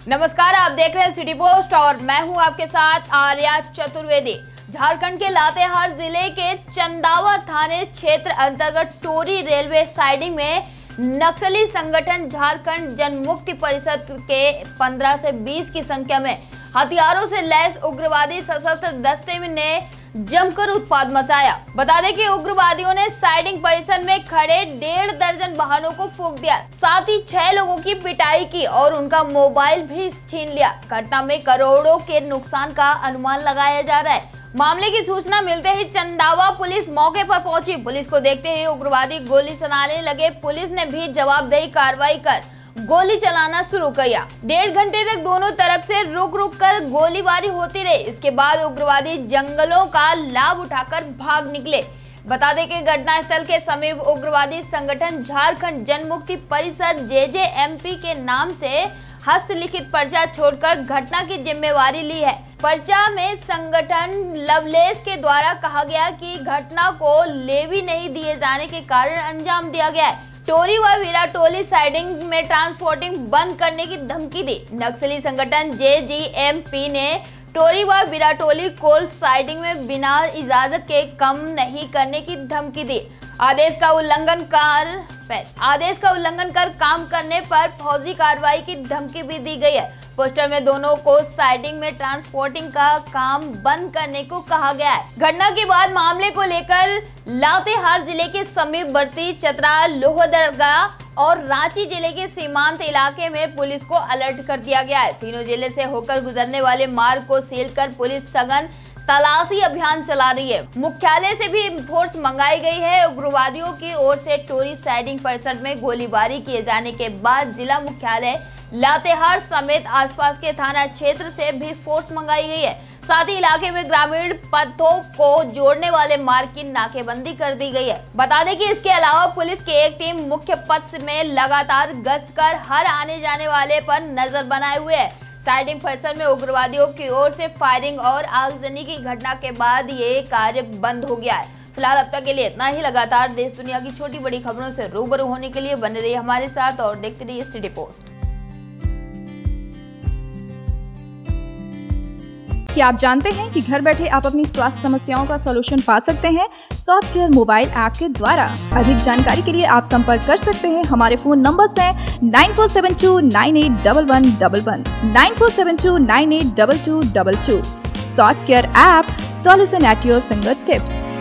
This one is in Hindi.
नमस्कार, आप देख रहे हैं सिटी पोस्ट और मैं हूं आपके साथ आर्या चतुर्वेदी। झारखंड के लातेहार जिले के चंदावा थाने क्षेत्र अंतर्गत टोरी रेलवे साइडिंग में नक्सली संगठन झारखंड जनमुक्ति परिषद के 15 से 20 की संख्या में हथियारों से लैस उग्रवादी सशस्त्र दस्ते ने जमकर उत्पात मचाया। बता दें कि उग्रवादियों ने साइडिंग परिसर में खड़े 1.5 दर्जन वाहनों को फूंक दिया, साथ ही 6 लोगों की पिटाई की और उनका मोबाइल भी छीन लिया। घटना में करोड़ों के नुकसान का अनुमान लगाया जा रहा है। मामले की सूचना मिलते ही चंदावा पुलिस मौके पर पहुंची। पुलिस को देखते ही उग्रवादी गोली चलाने लगे। पुलिस ने भी जवाबदेही कार्रवाई कर गोली चलाना शुरू किया। 1.5 घंटे तक दोनों तरफ से रुक कर गोलीबारी होती रही। इसके बाद उग्रवादी जंगलों का लाभ उठाकर भाग निकले। बता दें कि घटनास्थल के समीप उग्रवादी संगठन झारखंड जनमुक्ति परिषद JJMP के नाम से हस्तलिखित पर्चा छोड़कर घटना की जिम्मेवारी ली है। पर्चा में संगठन लवलेस के द्वारा कहा गया कि घटना को लेवी नहीं दिए जाने के कारण अंजाम दिया गया है। टोरी व विराटोली साइडिंग में ट्रांसपोर्टिंग बंद करने की धमकी दी। नक्सली संगठन JJMP ने टोरी व विराटोली कोल साइडिंग में बिना इजाजत के काम नहीं करने की धमकी दी। आदेश का उल्लंघन कर काम करने पर फौजी कार्रवाई की धमकी भी दी गई है। पोस्टर में दोनों को साइडिंग में ट्रांसपोर्टिंग का काम बंद करने को कहा गया है। घटना के बाद मामले को लेकर लातेहार जिले के समीपवर्ती चतरा, लोहरदगा और रांची जिले के सीमांत इलाके में पुलिस को अलर्ट कर दिया गया है। तीनों जिले से होकर गुजरने वाले मार्ग को सील कर पुलिस सघन तलाशी अभियान चला रही है। मुख्यालय से भी फोर्स मंगाई गई है। उग्रवादियों की ओर से टोरी साइडिंग परिसर में गोलीबारी किए जाने के बाद जिला मुख्यालय लातेहार समेत आसपास के थाना क्षेत्र से भी फोर्स मंगाई गई है। साथ ही इलाके में ग्रामीण पथों को जोड़ने वाले मार्ग की नाकेबंदी कर दी गई है। बता दें कि इसके अलावा पुलिस की एक टीम मुख्य पथ में लगातार गश्त कर हर आने जाने वाले पर नजर बनाए हुए है। साइडिंग परिसर में उग्रवादियों की ओर से फायरिंग और आगजनी की घटना के बाद ये कार्य बंद हो गया है। फिलहाल अब तक के लिए इतना ही। लगातार देश दुनिया की छोटी बड़ी खबरों से रूबरू होने के लिए बने रहिए हमारे साथ और देखते रहिए सिटी पोस्ट। क्या आप जानते हैं कि घर बैठे आप अपनी स्वास्थ्य समस्याओं का सलूशन पा सकते हैं स्वास्थ्य केयर मोबाइल ऐप के द्वारा। अधिक जानकारी के लिए आप संपर्क कर सकते हैं। हमारे फोन नंबर्स हैं 9472981111, 9472982222। स्वास्थ्य care app, solution at your finger tips.